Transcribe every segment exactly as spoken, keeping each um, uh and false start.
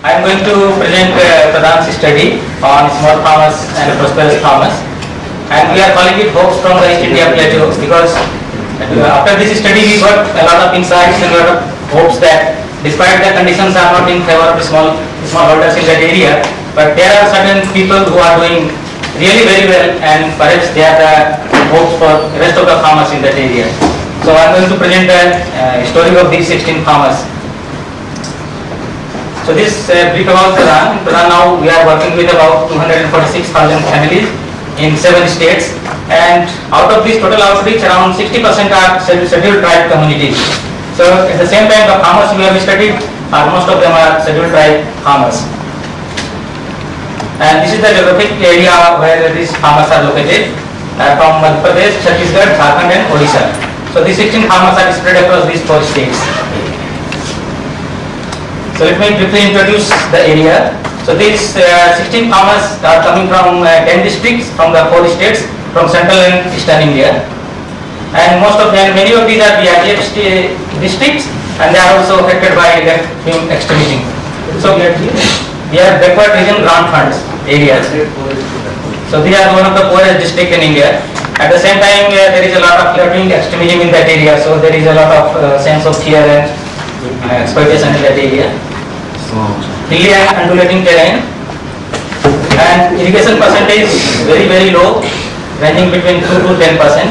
I am going to present uh, Pradhan's study on small farmers and prosperous farmers, and we are calling it Hopes from the East India Plateau because uh, after this study we got a lot of insights and a lot of hopes that despite the conditions are not in favor of the small small holders in that area, but there are certain people who are doing really very well, and perhaps they are the hopes for the rest of the farmers in that area. So I am going to present the uh, story of these sixteen farmers. So this uh, brief about Pradhan. Pradhan now we are working with about two hundred forty-six thousand families in seven states, and out of this total outreach around sixty percent are scheduled tribe communities. So at the same time the farmers we have studied are most of them are scheduled tribe farmers. And this is the geographic area where these farmers are located uh, from Madhya Pradesh, Chhattisgarh, Jharkhand and Odisha. So these sixteen farmers are spread across these four states. So let me briefly introduce the area. So these uh, sixteen farmers are coming from uh, ten districts from the four states from central and eastern India. And most of them, many of these are the I G F districts, and they are also affected by left wing extremism. So they are backward region grant funds areas. So they are one of the poorest districts in India. At the same time, uh, there is a lot of left wing extremism in that area. So there is a lot of uh, sense of fear and uh, exploitation in that area. Hilly and undulating terrain, and irrigation percentage very very low, ranging between two to ten percent.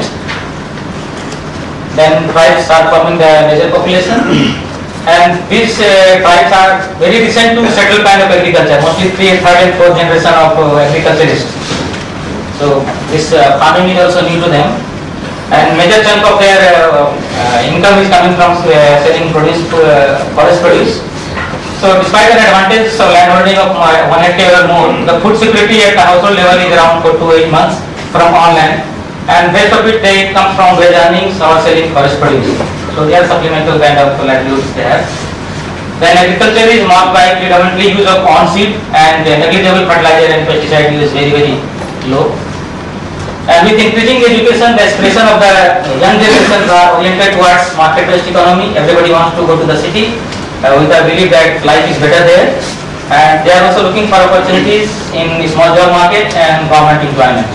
Then tribes are forming the major population, and these uh, tribes are very recent to settle kind of agriculture. Mostly three, third, and fourth generation of uh, agriculturists. So this uh, farming is also new to them, and major chunk of their uh, uh, income is coming from uh, selling produce to uh, forest produce. So despite an advantage of landholding of one hectare or more, the food security at the household level is around four to eight months from on land, and rest of it they come from wage earnings or selling forest produce. So they are supplemental kind of livelihoods they have. Then agriculture is marked by predominantly use of on seed, and negligible fertilizer and pesticide use very very low. And with increasing education, the aspiration of the young generations are oriented towards market-based economy. Everybody wants to go to the city uh, with the belief that life is better there, and they are also looking for opportunities in the small job market and government employment.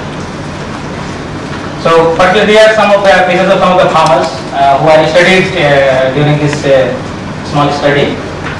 So particularly here are some of the cases of some of the farmers uh, who are studied uh, during this uh, small study.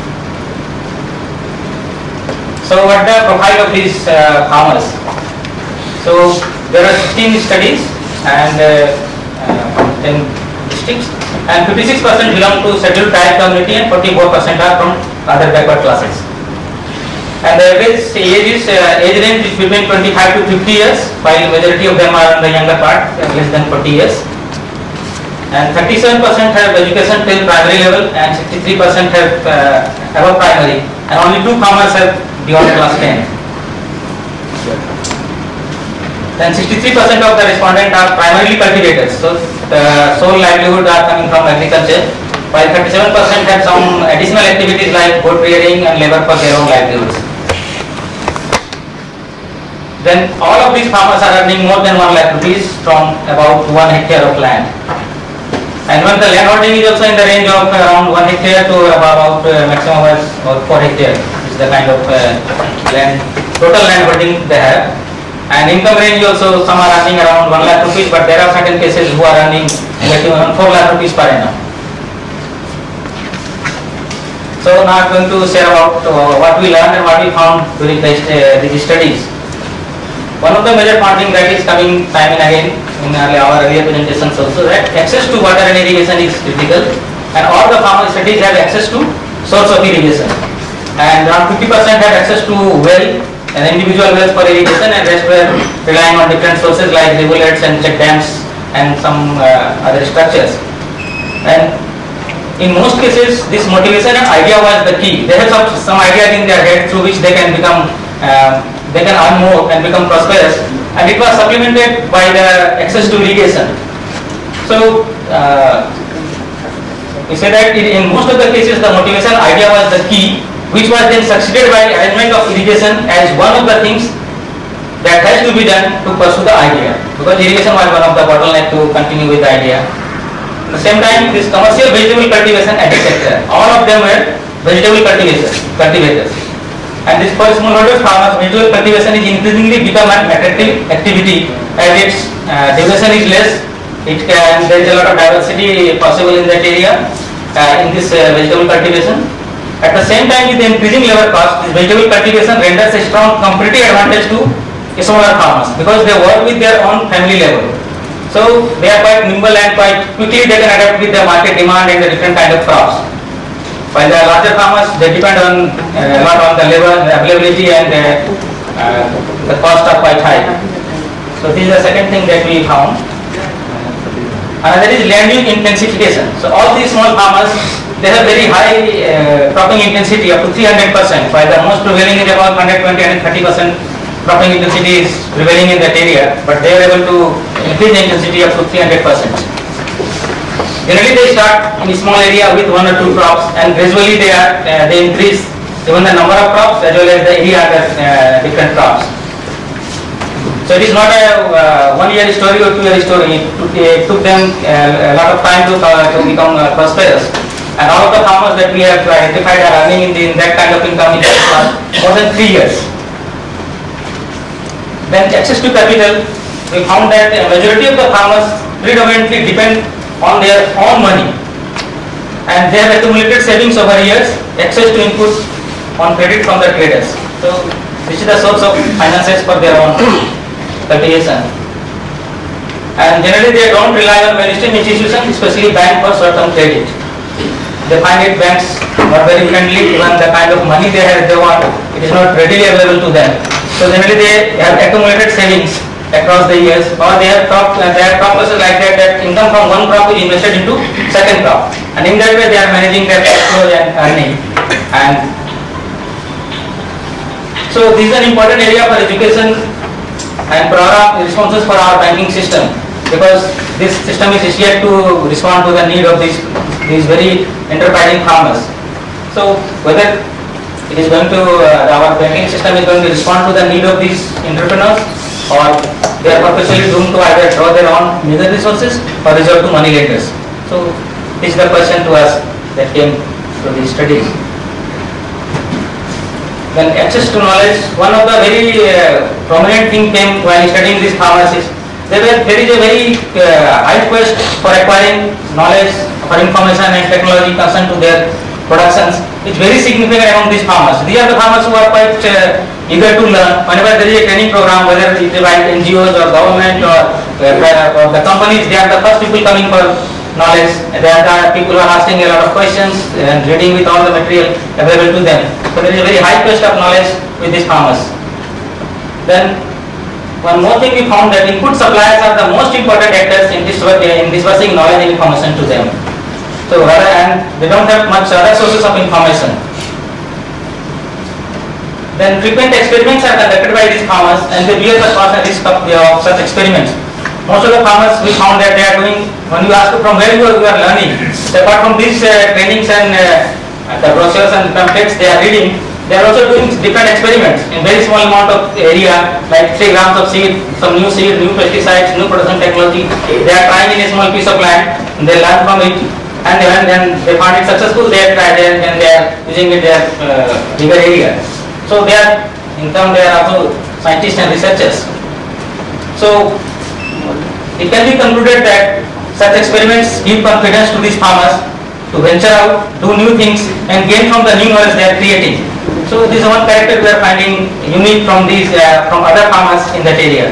So what the profile of these uh, farmers? So there are sixteen studies and uh, uh, ten districts, and fifty-six percent belong to scheduled tribe community and forty-four percent are from other backward classes. And the average age is uh, age range is between twenty-five to fifty years, while majority of them are in the younger part, less than forty years. And thirty-seven percent have education till primary level, and sixty-three percent have uh, above primary, and only two farmers have beyond class ten. Then sixty-three percent of the respondents are primarily cultivators, so the sole livelihood are coming from agriculture, while thirty-seven percent have some additional activities like goat rearing and labor for their own livelihoods. Then all of these farmers are earning more than one lakh rupees from about one hectare of land. And when the land holding is also in the range of around one hectare to about uh, maximum of four hectare is the kind of uh, land, total land holding they have. And income range also, some are earning around one lakh rupees, but there are certain cases who are earning around four lakh rupees per annum. So now I am going to share about uh, what we learned and what we found during the, uh, these studies. One of the major findings that is coming time and again in our earlier presentations also, that access to water and irrigation is critical, and all the farmer studies have access to source of irrigation, and around fifty percent have access to well and individual wells for irrigation, and rest were relying on different sources like rivulets and check dams and some uh, other structures. And in most cases this motivation and idea was the key. They have some, some idea in their head through which they can become uh, they can earn more and become prosperous, and it was supplemented by the access to irrigation. So uh, we say that in most of the cases the motivation idea was the key, which was then succeeded by arrangement of irrigation as one of the things that has to be done to pursue the idea, because irrigation was one of the bottleneck to continue with the idea. At the same time, this commercial vegetable cultivation agriculture, all of them were vegetable cultivation, cultivators. And this for smallholder farmers, vegetable cultivation is increasingly become an attractive activity as its uh, duration is less. It can, there is a lot of diversity possible in that area uh, in this uh, vegetable cultivation. At the same time, with the increasing labor cost, this vegetable cultivation renders a strong competitive advantage to smaller farmers because they work with their own family labor. So they are quite nimble and quite quickly they can adapt with the market demand and the different kind of crops. While the larger farmers, they depend on uh, a lot on the labor availability and uh, uh, the cost are quite high. So this is the second thing that we found. Another is land use intensification. So all these small farmers, they have very high uh, cropping intensity up to three hundred percent, while the most prevailing is about one hundred twenty and thirty percent cropping intensity is prevailing in that area, but they are able to increase the intensity up to three hundred percent. Generally they start in a small area with one or two crops and gradually they are uh, they increase even the number of crops as well as the area under uh, different crops. So it is not a uh, one year story or two year story. It took, it took them uh, a lot of time to, uh, to become uh, prosperous. And all of the farmers that we have identified are earning in, the, in that kind of income in the past more than three years. Then access to capital, we found that a majority of the farmers predominantly depend on their own money. And they have accumulated savings over years, access to inputs on credit from the traders. So this is the source of finances for their own cultivation. And generally they don't rely on mainstream institutions, especially bank for short-term credit. They find it banks are very friendly, even the kind of money they have they want, it is not readily available to them. So generally they have accumulated savings across the years, or they have crop, uh, they have crop process like that, that income from one crop is invested into second crop. And in that way they are managing their cash flow and earning. And so this is an important area for education and program responses for our banking system, because this system is yet to respond to the need of these these very enterprising farmers. So whether it is going to uh, our banking system is going to respond to the need of these entrepreneurs, or they are purposely doomed to either draw their own major resources or resort to money lenders. So this is the question to us that came to these studies. Then access to knowledge, one of the very uh, prominent thing came while studying these farmers is there, were, there is a very uh, high quest for acquiring knowledge, for information and technology concerned to their productions. It's very significant among these farmers. These are the farmers who are quite uh, eager to learn. Whenever there is a training program, whether it is by N G Os or government or, uh, or the companies, they are the first people coming for knowledge. They are the people who are asking a lot of questions and reading with all the material available to them. So there is a very high quest of knowledge with these farmers. Then one more thing we found that input suppliers are the most important actors in this in dispersing knowledge and information to them. So rather, and they don't have much other sources of information. Then frequent experiments are conducted by these farmers and they bear the cost and risk of, of such experiments. Most of the farmers we found that they are doing, when you ask from where you are, you are learning, so apart from these uh, trainings and uh, the brochures and pamphlets they are reading, they are also doing different experiments in very small amount of area, like three grams of seed, some new seed, new pesticides, new production technology. They are trying in a small piece of land, and they learn from it, and then then they find it successful. They are tried and then they are using it in their uh, bigger area. So they are, in turn, they are also scientists and researchers. So it can be concluded that such experiments give confidence to these farmers to venture out, do new things, and gain from the new knowledge they are creating. So this is one character we are finding unique from these uh, from other farmers in that area.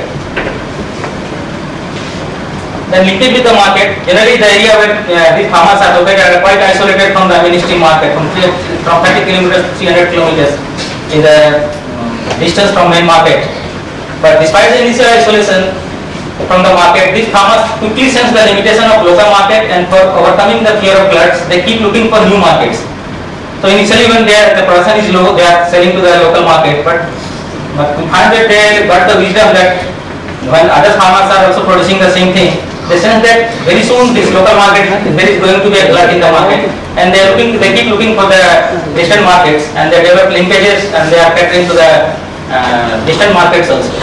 Then linkage with the market. Generally, the area where uh, these farmers are located are quite isolated from the mainstream market, from three, from thirty kilometers to three hundred kilometers is the distance from main market. But despite the initial isolation from the market, these farmers quickly sense the limitation of local market, and for overcoming the fear of floods, they keep looking for new markets. So initially when they are, the production is low, they are selling to the local market, but, but we find that they got the wisdom that when other farmers are also producing the same thing, they sense that very soon this local market, there is going to be a glut in the market, and they are looking, they keep looking for the distant markets, and they develop linkages, and they are catering to the uh, distant markets also.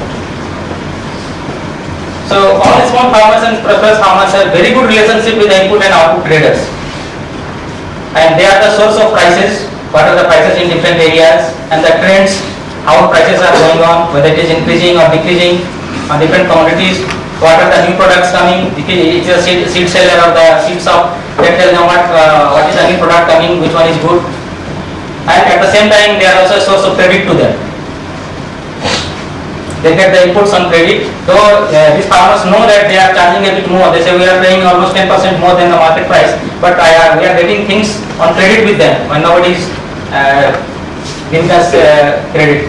So all small farmers and prosperous farmers have very good relationship with the input and output traders. and they are the source of prices. What are the prices in different areas and the trends, how prices are going on, whether it is increasing or decreasing on different commodities. What are the new products coming? It is a seed, seed seller or the seeds of that tell them what uh, what is the new product coming, which one is good, and at the same time they are also a source of credit to them. They get the inputs on credit. Though uh, these farmers know that they are charging a bit more. They say we are paying almost ten percent more than the market price, but I are, we are getting things on credit with them when nobody is uh, giving us uh, credit.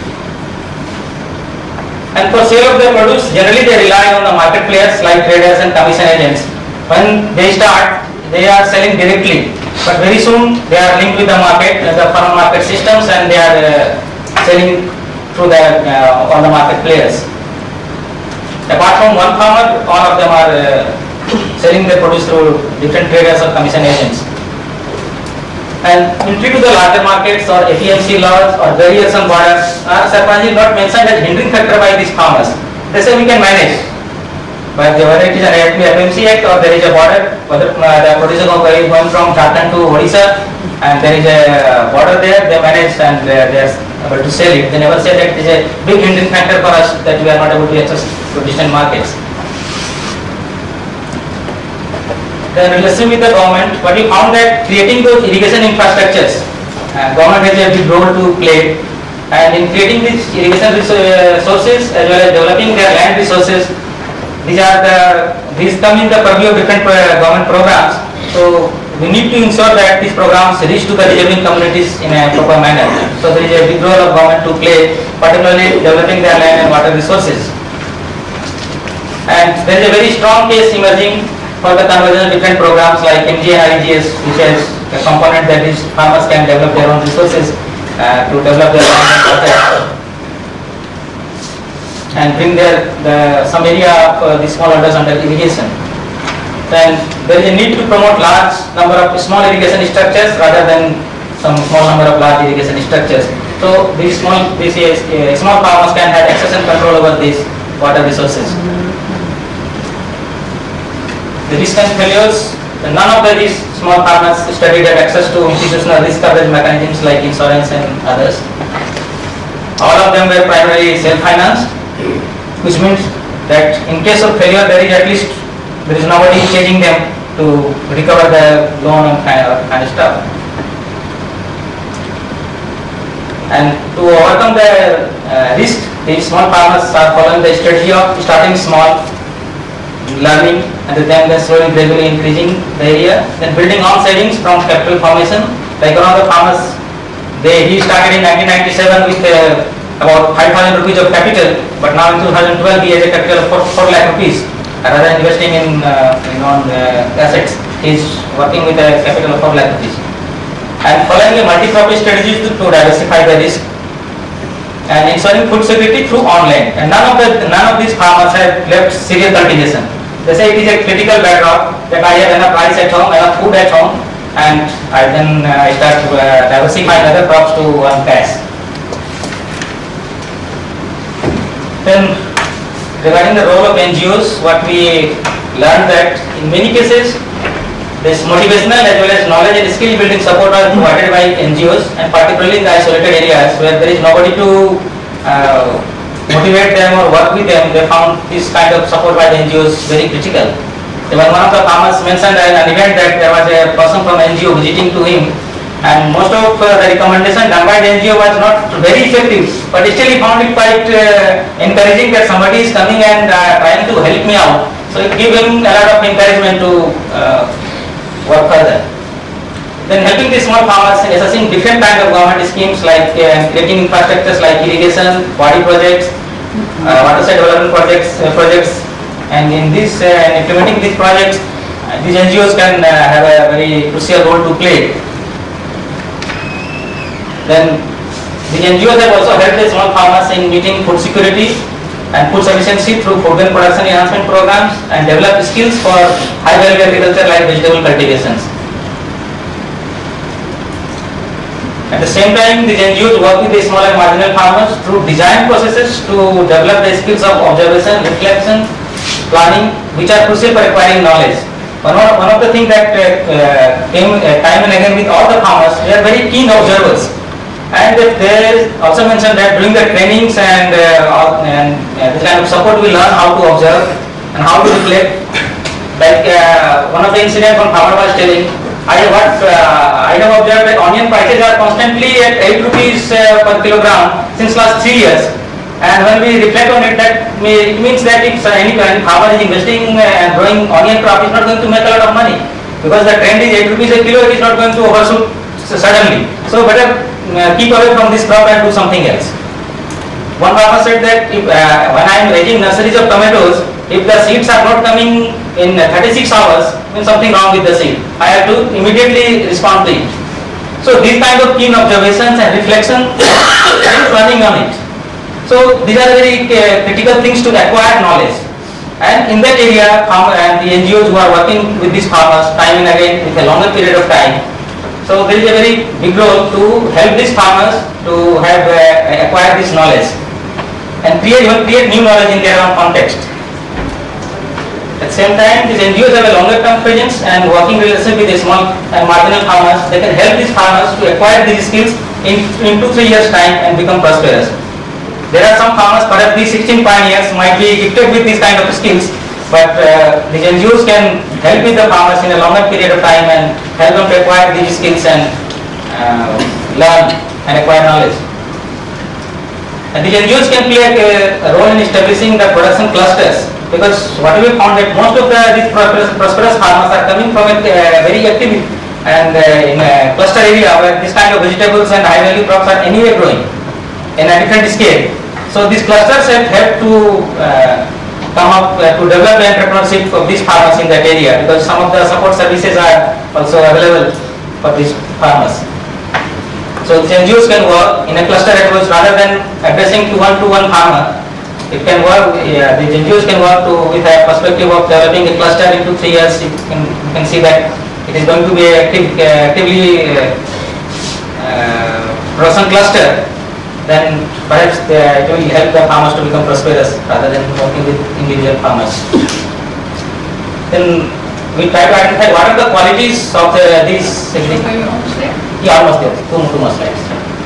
And for sale of their produce, generally they rely on the market players like traders and commission agents. When they start, they are selling directly, but very soon they are linked with the market, uh, the farm market systems, and they are uh, selling through the uh, all the market players. Apart from one farmer, all of them are uh, selling their produce through different traders or commission agents. And entry to the larger markets or A P M C laws or barriers and borders are surprisingly not mentioned as hindering factor by these farmers. They say we can manage, but whether it is an A P M C Act or there is a border, whether uh, the producer is going from Jharkhand to Odisha and there is a border there, they manage and uh, they are able to sell it. They never say that it is a big hindering factor for us that we are not able to access to distant markets. The relation with the government, but we found that creating those irrigation infrastructures, uh, government has a big role to play, and in creating these irrigation resources as well as developing their land resources, these are the these come in the purview of different government programs. So we need to ensure that these programs reach to the deserving communities in a proper manner. So there is a big role of government to play, particularly developing their land and water resources. And there is a very strong case emerging for the conversion of different programs like M G N R E G S, which has a component that is farmers can develop their own resources uh, to develop their land and water and bring their the, some area of uh, the smallholders under irrigation. Then there is a need to promote large number of small irrigation structures rather than some small number of large irrigation structures. So these small these uh, small farmers can have access and control over these water resources. The risk and failures, none of the these small farmers studied at access to institutional risk coverage mechanisms like insurance and others. All of them were primarily self-financed, which means that in case of failure there is at least there is nobody chasing them to recover the loan and kind of, kind of stuff. And to overcome the uh, risk, these small farmers are following the strategy of starting small, learning, and then then slowly gradually increasing the area, then building on savings from capital formation. Like one of the farmers, they he started in nineteen ninety-seven with uh, about five thousand rupees of capital, but now in two thousand twelve he has a capital of four lakh rupees. Rather than investing in uh, in on uh, assets, he is working with a capital of four lakh rupees. And following a multi-crop strategy to, to diversify the risk and ensuring food security through online. And none of the none of these farmers have left cereal cultivation. They say it is a critical bedrock that I have enough rice at home, enough food at home, and I then uh, I start uh, diversifying other crops to one cash. Then regarding the role of N G Os, what we learned that in many cases this motivational as well as knowledge and skill building support are provided by N G Os, and particularly in the isolated areas where there is nobody to uh, motivate them or work with them, they found this kind of support by the N G Os very critical. Even one of the farmers mentioned at an event that there was a person from N G O visiting to him, and most of uh, the recommendation done by the N G O was not very effective, but still he found it quite uh, encouraging that somebody is coming and uh, trying to help me out. So it gave him a lot of encouragement to uh, work further. Then helping the small farmers in assessing different kind of government schemes like uh, creating infrastructures like irrigation, body projects, uh, watershed development projects, uh, projects, and in this uh, implementing these projects, uh, these N G Os can uh, have a very crucial role to play. Then the N G Os have also helped the small farmers in meeting food security and food sufficiency through food and production enhancement programs and develop skills for high value agriculture like vegetable cultivations. At the same time, these N G Os work with the small and marginal farmers through design processes to develop the skills of observation, reflection, planning, which are crucial for acquiring knowledge. One of, one of the things that uh, came uh, time and again with all the farmers, they are very keen observers. And there is also mentioned that during the trainings and, uh, and uh, this kind of support, we learn how to observe and how to reflect. Like uh, one of the incidents one farmer was telling, I what uh, I have observed that onion prices are constantly at eight rupees uh, per kilogram since last three years. And when we reflect on it, that may, it means that if uh, any kind of farmer is investing uh, and growing onion crop, is not going to make a lot of money, because the trend is eight rupees a kilo. It is not going to overshoot suddenly. So better uh, keep away from this crop and do something else. One farmer said that if, uh, when I am raising nurseries of tomatoes, if the seeds are not coming in thirty-six hours, then something wrong with the seed. I have to immediately respond to it. So these kind of keen observations and reflection is running on it. So these are very uh, critical things to acquire knowledge. And in that area, farmer and the N G Os who are working with these farmers time and again with a longer period of time. So there is a very big role to help these farmers to have uh, acquire this knowledge and create even create new knowledge in their own context. At the same time, these N G Os have a longer term presence and working relationship with the small and marginal farmers. They can help these farmers to acquire these skills in, in two, three years time and become prosperous. There are some farmers, perhaps these sixteen pioneers might be gifted with these kind of skills, but uh, these N G Os can help with the farmers in a longer period of time and help them to acquire these skills and uh, learn and acquire knowledge. And these N G Os can play a, a role in establishing the production clusters, because what we found that most of the these prosperous, prosperous farmers are coming from a uh, very active and uh, in a cluster area where this kind of vegetables and high value crops are anyway growing in a different scale. So these clusters have helped to uh, come up uh, to develop the entrepreneurship of these farmers in that area, because some of the support services are also available for these farmers. So the N G Os can work in a cluster approach rather than addressing to one to one farmer. It can work. Yeah, the N G Os can work to with a perspective of developing a cluster in two three years. You can, you can see that it is going to be a active, uh, actively uh, uh, production cluster. Then perhaps it will help the farmers to become prosperous rather than working with individual farmers. Then we try to identify what are the qualities of the, these. Are you almost there? Yeah, almost there. Two, two more slides.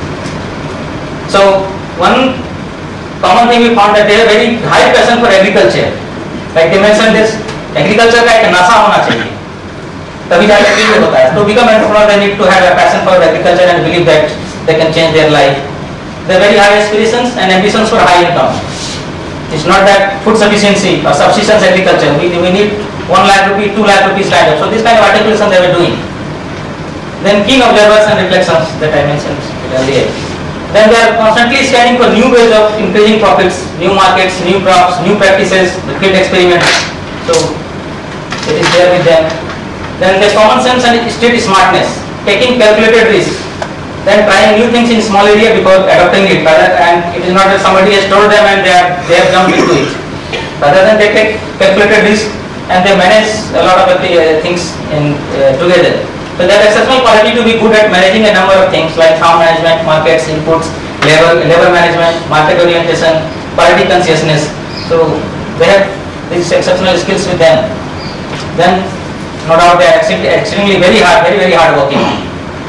So one common thing we found that they have very high passion for agriculture. Like they mentioned this, agriculture का एक नशा होना चाहिए. तभी जाके ये होता है. To become entrepreneur, they need to have a passion for agriculture and believe that they can change their life. They have very high aspirations and ambitions for high income. It's not that food sufficiency or subsistence agriculture. We, we need one lakh rupee, two lakh rupees kind of. So this kind of articulation they were doing. Then keen observers and reflections that I mentioned earlier. Then they are constantly scanning for new ways of increasing profits, new markets, new crops, new practices, the field experiments. So it is there with them. Then the common sense and street smartness, taking calculated risks. Then trying new things in small area before adopting it, rather, and it is not that somebody has told them and they are they have jumped into it. Rather than they take calculated risk and they manage a lot of uh, things in uh, together. So they have exceptional quality to be good at managing a number of things like farm management, markets, inputs, labor, labor management, market orientation, quality consciousness. So they have these exceptional skills with them. Then no doubt they are extremely very hard, very very hard working.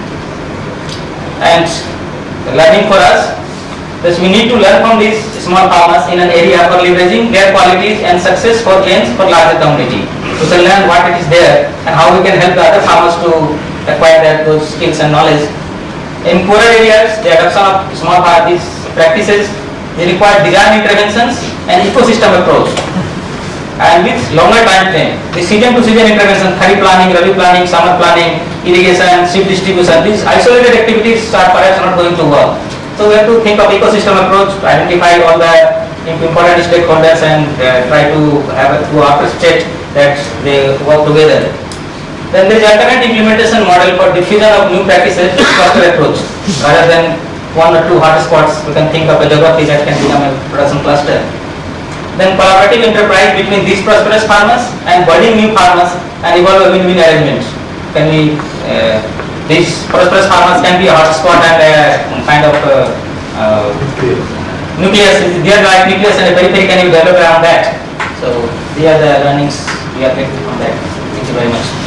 And learning for us, thus we need to learn from these small farmers in an area for leveraging their qualities and success for gains for larger community. We shall learn what it is there and how we can help the other farmers to acquire that, those skills and knowledge. In poorer areas, the adoption of small farm these practices, they require design interventions and ecosystem approach. And with longer time frame, the season to season intervention, kharif planning, rabi planning, summer planning, irrigation, seed distribution, these isolated activities are perhaps not going to work. So we have to think of ecosystem approach, to identify all the important stakeholders and uh, try to have a to orchestrate that they work together. Then there is alternate implementation model for diffusion of new practices, cluster approach. Rather than one or two hotspots, we can think of a geography that can become a production cluster. Then collaborative enterprise between these prosperous farmers and budding new farmers and evolve a win-win arrangement. Can we, uh, these prosperous farmers can be a hotspot and a kind of uh, uh, nucleus, they are like nucleus and a periphery can be developed around that. So these are the learnings we are getting from that. you very much.